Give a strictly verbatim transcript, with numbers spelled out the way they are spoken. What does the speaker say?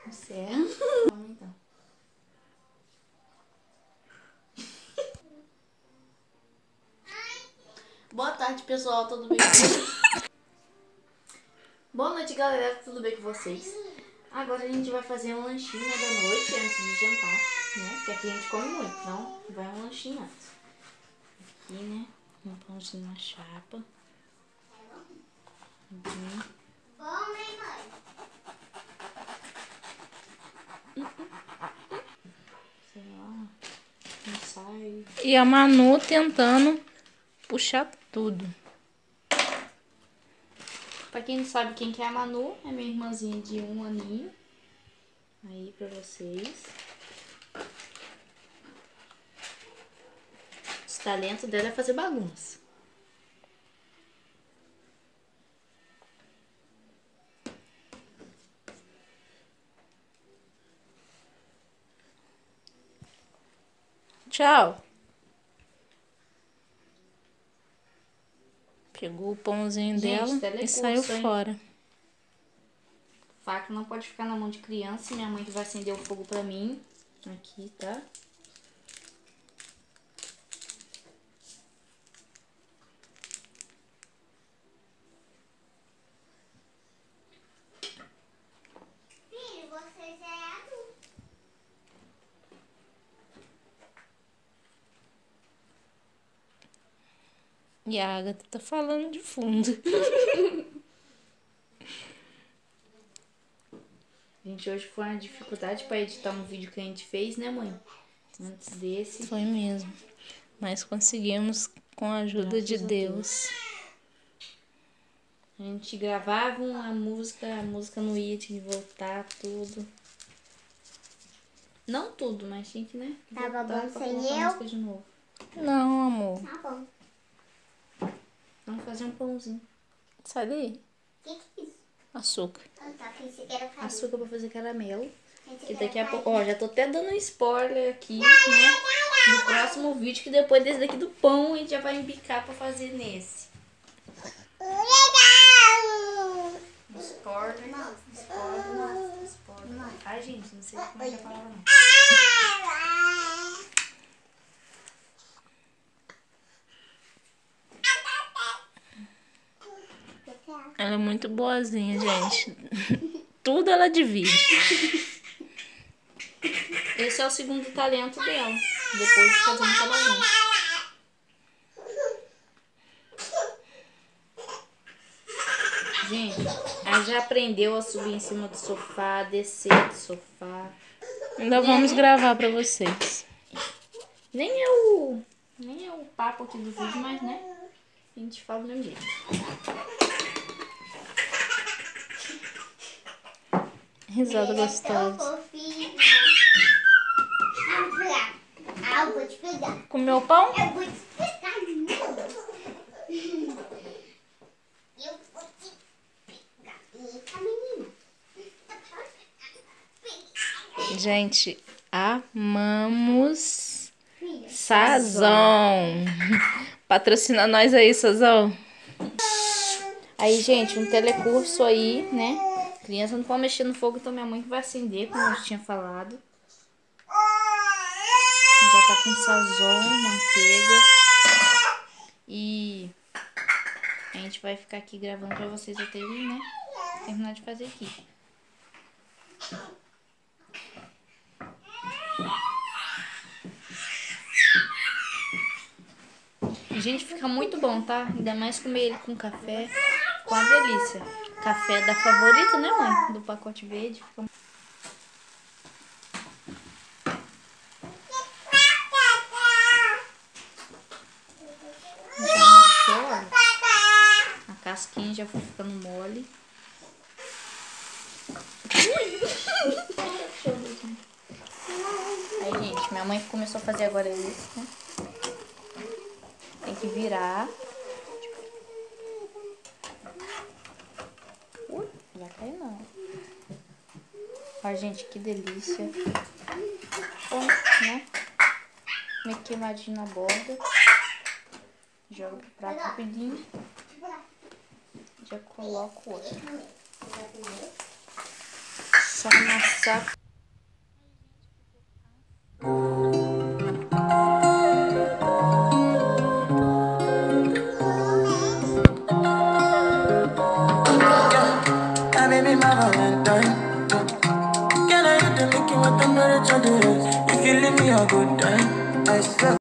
Certo. Vamos então. Boa tarde, pessoal, tudo bem? Boa noite, galera, tudo bem com vocês? Agora a gente vai fazer um lanchinho da noite antes de jantar, né? Porque aqui a gente come muito, então vai um lanchinho antes. Aqui, né? Um pãozinho na chapa. Uhum. Sei lá, não sai. E a Manu tentando puxar tudo. Pra quem não sabe quem que é a Manu, é minha irmãzinha de um aninho. Aí pra vocês. O talento dela é fazer bagunça. Tchau. Pegou o pãozinho Gente, dela e telecurso, saiu hein? fora. Faca não pode ficar na mão de criança. Minha mãe que vai acender o fogo pra mim. Aqui, tá? Filho, você já é adulto. E a Agatha tá falando de fundo. Gente, hoje foi uma dificuldade pra editar um vídeo que a gente fez, né, mãe? Antes desse. Foi mesmo. Mas conseguimos com a ajuda Graças de a Deus. A gente gravava uma música, a música não ia, tinha que voltar tudo. Não tudo, mas tinha que, né? Tá voltar babando pra sem colocar a eu? música de novo. Não, amor. Tá bom. Vamos fazer um pãozinho. Sai daí. O que que é isso? Açúcar. Ah, tá. Pensei que era farinha. Açúcar pra fazer caramelo. Pensei E que daqui a era pouco, ó, já tô até dando um spoiler aqui, né? No próximo vídeo, que depois desse daqui do pão, a gente já vai embicar pra fazer nesse. Legal! Spoiler, spoiler, spoiler. Ai, gente, não sei como é que é a palavra, não. Ela é muito boazinha, gente. Tudo ela divide. Esse é o segundo talento dela, depois de fazer muita bagunça. Gente, ela já aprendeu a subir em cima do sofá, descer do sofá. Ainda vamos gravar pra vocês. Nem é o, nem é o papo aqui do vídeo, mas, né, a gente fala do mesmo jeito. Risada Ele é gostosa. tão fofinho. Ah, vou pegar. Ah, eu vou te pegar. Comeu pão? Eu vou te pegar, não. Eu vou te pegar. Eita, menina. Gente, amamos Filha. Sazon. Patrocina nós aí, Sazon. Aí, gente, um telecurso aí, né? Criança não pode mexer no fogo, então minha mãe que vai acender, como eu tinha falado. Já tá com sazon, manteiga. E a gente vai ficar aqui gravando pra vocês até ele, né, terminar de fazer aqui. Gente, fica muito bom, tá? Ainda mais comer ele com café. Ficou uma delícia. Café da favorita, né, mãe? Do pacote verde. Fica... Já mexeu, olha. A casquinha já foi ficando mole. Aí, gente, minha mãe começou a fazer agora isso, né? Tem que virar. Ui, não vai cair não. Olha, gente, que delícia. Bom, né? Meio queimadinho na borda. Joga pro prato rapidinho. Já coloco o outro. Só amassar. Baby, my Valentine. Can I hit the Mickey with the temperature? If you leave me a good time, I swear.